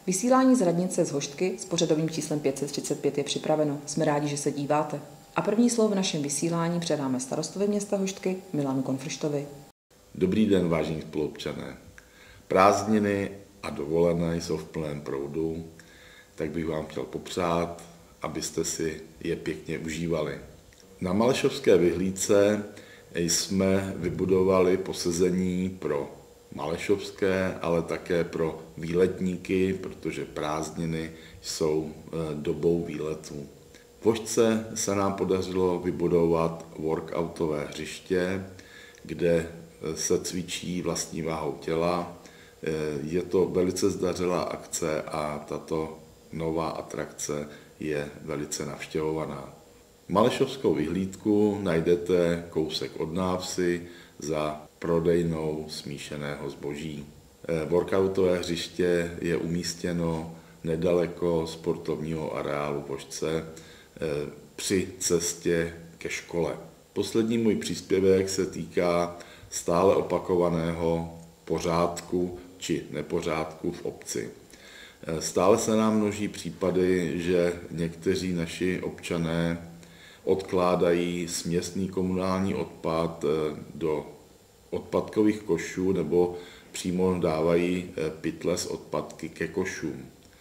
Vysílání z radnice z Hoštky s pořadovým číslem 535 je připraveno. Jsme rádi, že se díváte. A první slovo v našem vysílání předáme starostovi města Hoštky Milanu Konfrštovi. Dobrý den, vážení spoluobčané. Prázdniny a dovolené jsou v plném proudu, tak bych vám chtěl popřát, abyste si je pěkně užívali. Na Malešovské vyhlídce jsme vybudovali posezení pro malešovské, ale také pro výletníky, protože prázdniny jsou dobou výletů. V Hoštce se nám podařilo vybudovat workoutové hřiště, kde se cvičí vlastní váhou těla. Je to velice zdařilá akce a tato nová atrakce je velice navštěvovaná. Malešovskou vyhlídku najdete kousek od návsi za prodejnou smíšeného zboží. Workoutové hřiště je umístěno nedaleko sportovního areálu v Hoštce při cestě ke škole. Poslední můj příspěvek se týká stále opakovaného pořádku či nepořádku v obci. Stále se nám množí případy, že někteří naši občané odkládají směsný komunální odpad do odpadkových košů nebo přímo dávají pytle s odpadky ke košům.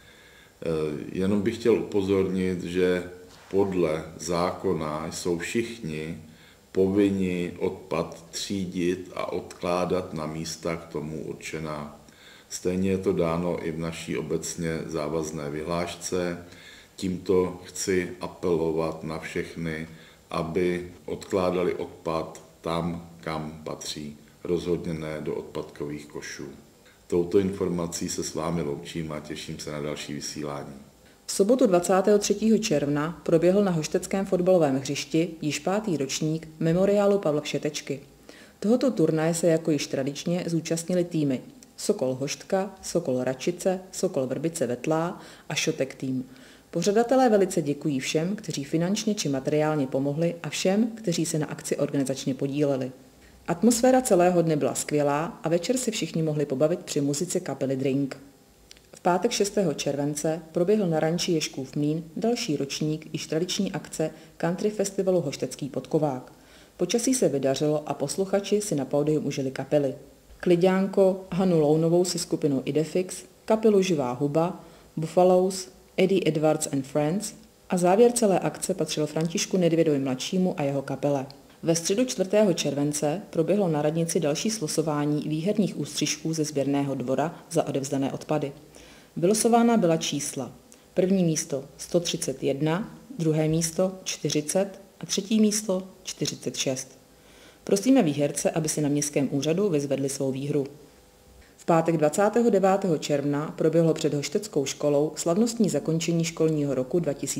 Jenom bych chtěl upozornit, že podle zákona jsou všichni povinni odpad třídit a odkládat na místa k tomu určená. Stejně je to dáno i v naší obecně závazné vyhlášce. Tímto chci apelovat na všechny, aby odkládali odpad tam, kam patří, rozhodně ne do odpadkových košů. Touto informací se s vámi loučím a těším se na další vysílání. V sobotu 23. června proběhl na hošteckém fotbalovém hřišti již 5. ročník memoriálu Pavla Všetečky. Tohoto turnaje se jako již tradičně zúčastnili týmy Sokol Hoštka, Sokol Račice, Sokol Vrbice Vetlá a Šotek tým. Pořadatelé velice děkují všem, kteří finančně či materiálně pomohli a všem, kteří se na akci organizačně podíleli. Atmosféra celého dne byla skvělá a večer se všichni mohli pobavit při muzice kapely Drink. V pátek 6. července proběhl na ranči Ježkův mlýn další ročník již tradiční akce Country Festivalu Hoštecký podkovák. Počasí se vydařilo a posluchači si na pódium užili kapely. Klidňánko, Hanu Lounovou se skupinou Idefix, kapelu Živá huba, Buffaloes, Eddie Edwards and Friends a závěr celé akce patřil Františku Nedvědovi mladšímu a jeho kapele. Ve středu 4. července proběhlo na radnici další slosování výherních ústřižků ze sběrného dvora za odevzdané odpady. Vylosována byla čísla. První místo 131, druhé místo 40 a třetí místo 46. Prosíme výherce, aby si na městském úřadu vyzvedli svou výhru. V pátek 29. června proběhlo před Hošteckou školou slavnostní zakončení školního roku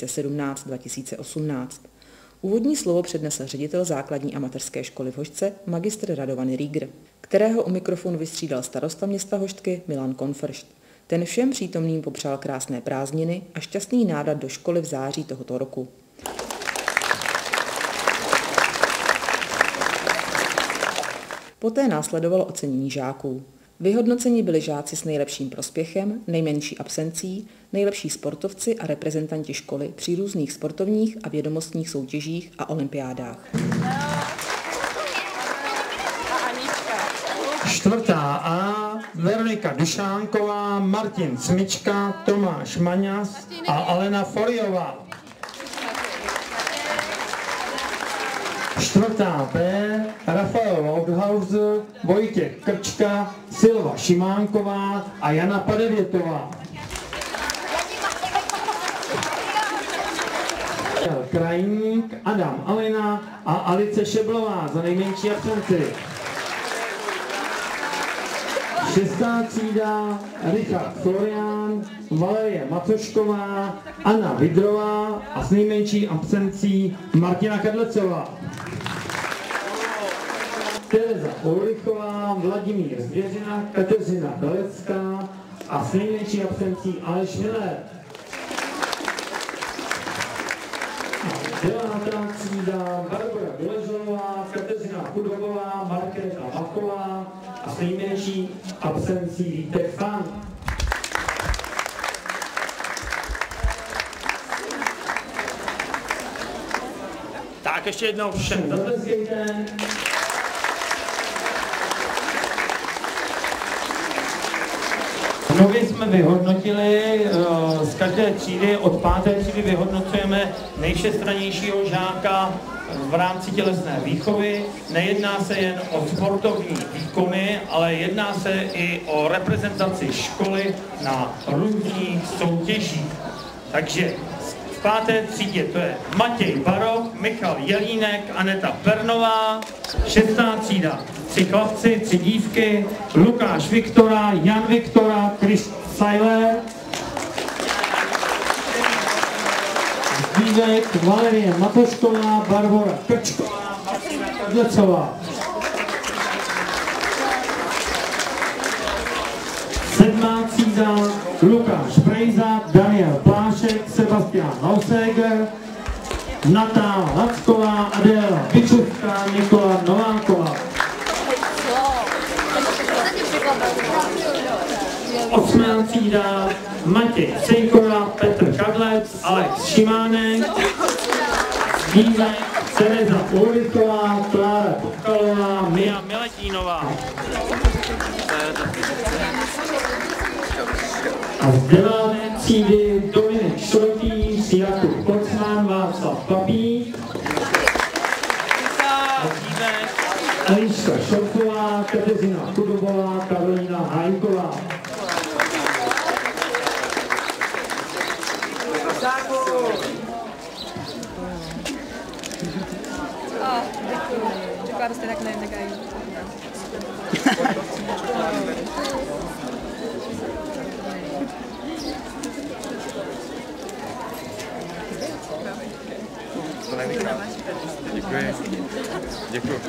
2017-2018. Úvodní slovo přednesl ředitel základní a mateřské školy v Hoštce magistr Radovan Rieger, kterého u mikrofonu vystřídal starosta města Hoštky Milan Konfršt. Ten všem přítomným popřál krásné prázdniny a šťastný návrat do školy v září tohoto roku. Poté následovalo ocenění žáků. Vyhodnoceni byli žáci s nejlepším prospěchem, nejmenší absencí, nejlepší sportovci a reprezentanti školy při různých sportovních a vědomostních soutěžích a olympiádách. 4. A Veronika Dušánková, Martin Smyčka, Tomáš Maňas a Alena Foliová. 4. B Rafael Loudhauser, Vojtěch Krčka, Silva Šimánková a Jana Padevětová. Krajník, Adam Alina a Alice Šeblová za nejmenší absenci. 6. třída Richard Florián, Valerie Macošková, Anna Vidrová a s nejmenší absencí Martina Kadlecová. Tereza Ulrichová, Vladimír Zvěřina, Kateřina Dalecká a s nejmenší absencí Aleš Miller. 9. třída Barbara Vyležová, Kateřina Chudobová, Markéta Machová a s nejmenší absencí Vítek Fan. ještě jednou všem zatleskejte. Nově jsme vyhodnotili, z každé třídy, od 5. třídy vyhodnocujeme nejvšestrannějšího žáka v rámci tělesné výchovy. Nejedná se jen o sportovní výkony, ale jedná se i o reprezentaci školy na různých soutěžích. Takže v 5. třídě to je Matěj Barok, Michal Jelínek, Aneta Pernová, 6. třída 3 chlapci, 3 dívky, Lukáš Viktora, Jan Viktora, Chris Seiler, Zdívek, Valerie Matošková, Barbora Krčková, Martina Kadlecová. 7. třída Lukáš Prejza, Daniel Plášek, Sebastian Lauseger, Natála Lacková, Adéla Bičovská, Nikola Nováková. 8. třída Matěj Sejkora, Petr Kadlec, Alex Šimánek, Zdívek, Tereza Ulrichová, Klára Podkalová, Mia Miletínová. A z 9. třídy Dominik Šrotýř, Jakub Kocman, Václav Papík, Eliška Šortová, Kateřina Chudobová, Karolína Hajková. Děkuji, jste tak nenegají. Děkuji. Děkuji.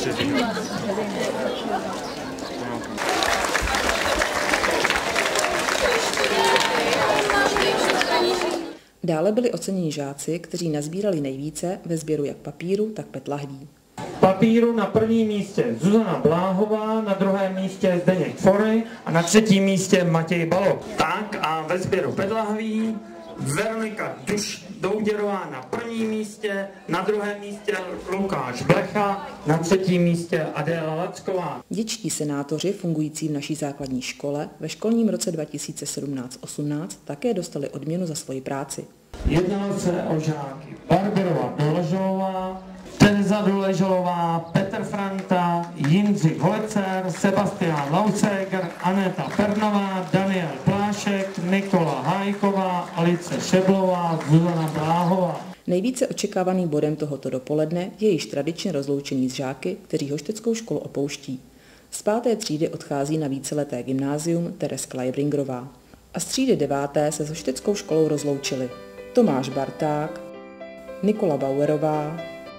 Dále byli oceněni žáci, kteří nazbírali nejvíce ve sběru jak papíru, tak PET lahví. Papíru na prvním místě Zuzana Bláhová, na druhém místě Zdeněk Fory a na 3. místě Matěj Balok. Tak a ve sběru PET lahví Veronika Douděrová na 1. místě, na 2. místě Lukáš Blecha, na 3. místě Adéla Lacková. Dětští senátoři fungující v naší základní škole ve školním roce 2017-18 také dostali odměnu za svoji práci. Jednalo se o žáky Barbarova Doležalová, Tereza Doležalová, Petr Franta, Jindřich Holecer, Sebastian Lauseger, Aneta Pernová, Daniel Plášek, Nikola Hajková, Alice Šeblová, Zuzana Bláhová. Nejvíce očekávaným bodem tohoto dopoledne je již tradičně rozloučení s žáky, kteří hošteckou školu opouští. Z 5. třídy odchází na víceleté gymnázium Tereska Leibringerová. A z třídy 9. se s hošteckou školou rozloučili Tomáš Barták, Nikola Bauerová,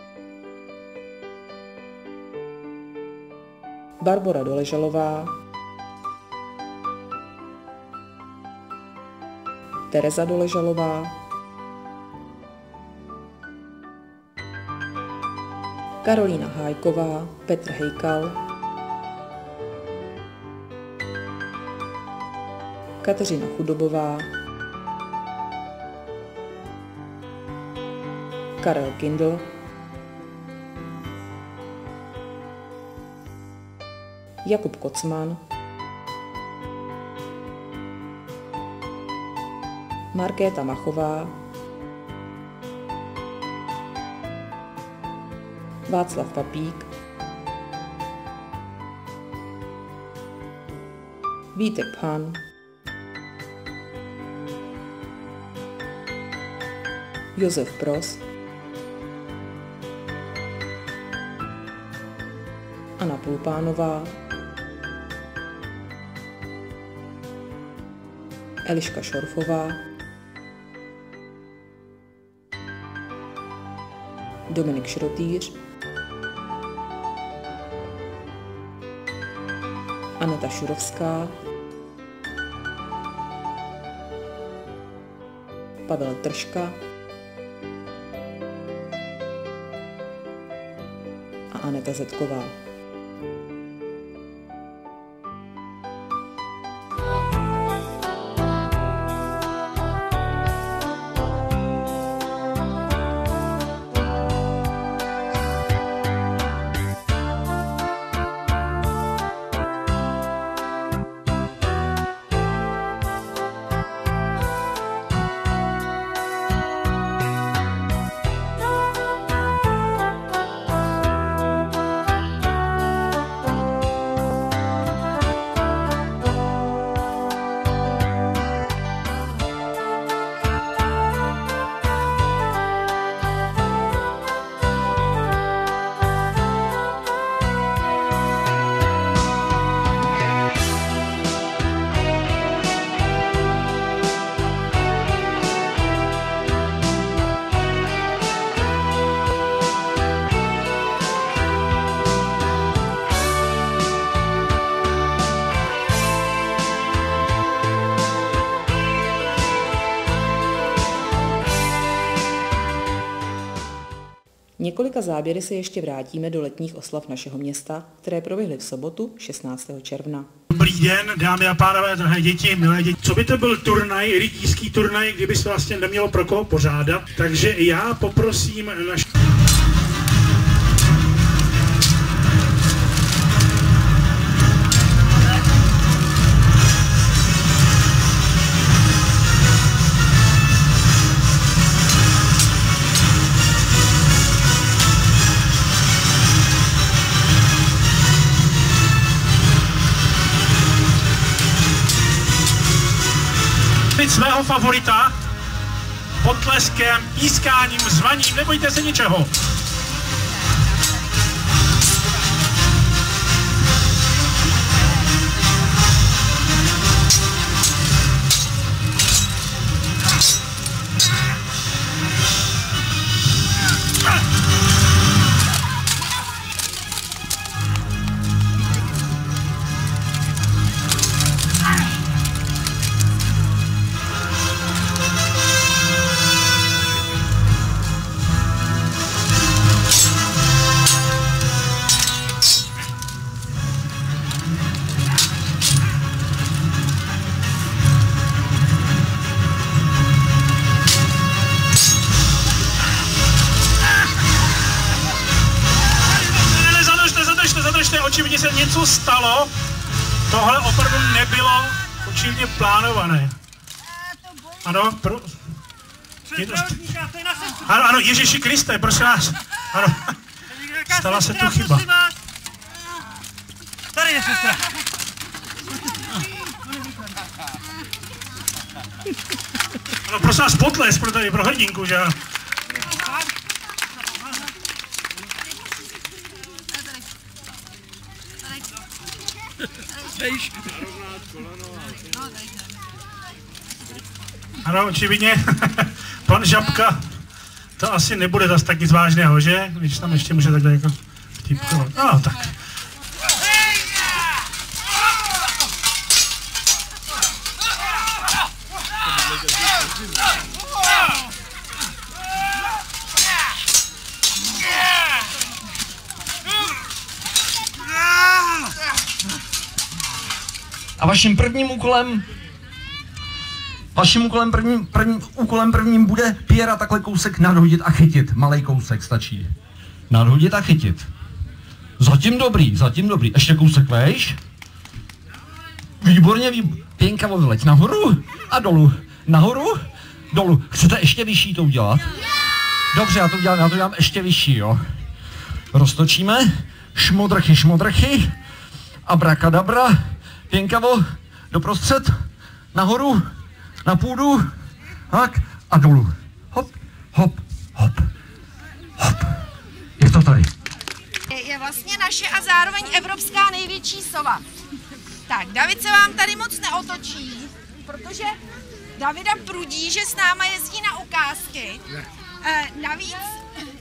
Barbora Doležalová, Tereza Doležalová, Karolína Hájková, Petr Hejkal, Kateřina Chudobová, Karel Kindl, Jakub Kocman, Markéta Machová, Václav Papík, Vítek Phan, Josef Pros, Anna Pulpánová, Eliška Šorfová, Dominik Šrotýř, Aneta Šurovská, Pavel Tržka a Aneta Zetková. Několika záběry se ještě vrátíme do letních oslav našeho města, které proběhly v sobotu 16. června. Dobrý den, dámy a pánové, drahé děti, milé děti. Co by to byl turnaj, rytířský turnaj, kdyby se vlastně nemělo pro koho pořádat? Takže já poprosím naš... svého favorita potleskem, pískáním, zvaním, nebojte se ničeho. Očividně se něco stalo, tohle opravdu nebylo očividně plánované. Ano, ano, Ježíši Kriste, prosím vás. Ano, stala se tu chyba. Tady je sestra. Ano, prosím vás, potles pro hrdinku, že? Ano, očividně, pan Žabka, to asi nebude zase tak nic vážného, že? Když tam ještě může takhle jako vtipkovat. No, tak. A vaším prvním úkolem prvním bude Piera takhle kousek nadhodit a chytit. Malej kousek stačí. Nadhodit a chytit. Zatím dobrý. Ještě kousek vejš. Výborně. Pěnkavo vyleď nahoru a dolů. Nahoru, dolů. Chcete ještě vyšší to udělat? Dobře, já to udělám ještě vyšší, jo. Roztočíme. Šmodrchy. Abrakadabra. Pěnkavo, doprostřed, nahoru, na půdu, tak a dolů. Hop. Je to tady. Je vlastně naše a zároveň evropská největší sova. Tak, David se vám tady moc neotočí, protože Davida prudí, že s náma jezdí na ukázky. Navíc